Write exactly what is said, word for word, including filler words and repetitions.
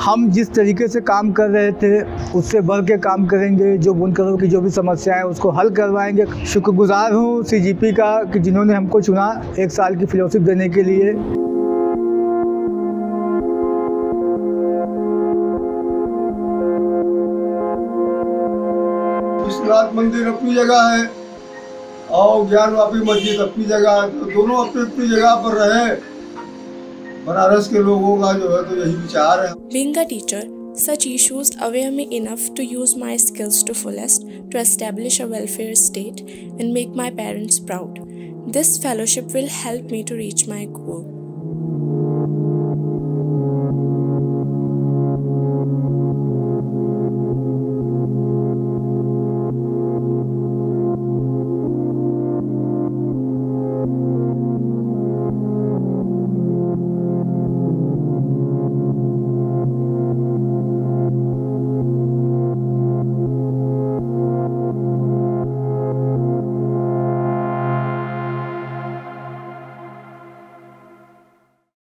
हम जिस तरीके से काम कर रहे थे उससे बढ़ के काम करेंगे। जो बुनकरों की जो भी समस्या है उसको हल करवाएंगे। शुक्रगुजार हूँ सीजीपी का कि जिन्होंने हमको चुना एक साल की फेलोशिप देने के लिए। विश्वनाथ मंदिर अपनी जगह है और ज्ञानवापी मस्जिद अपनी जगह है, तो दोनों अपनी अपनी जगह पर रहे। बनारस के लोगों का जो है तो यही विचार है। Being a teacher, such issues aware me enough to use my skills to fullest to establish a welfare state and make my parents proud. This fellowship will help me to reach my goal.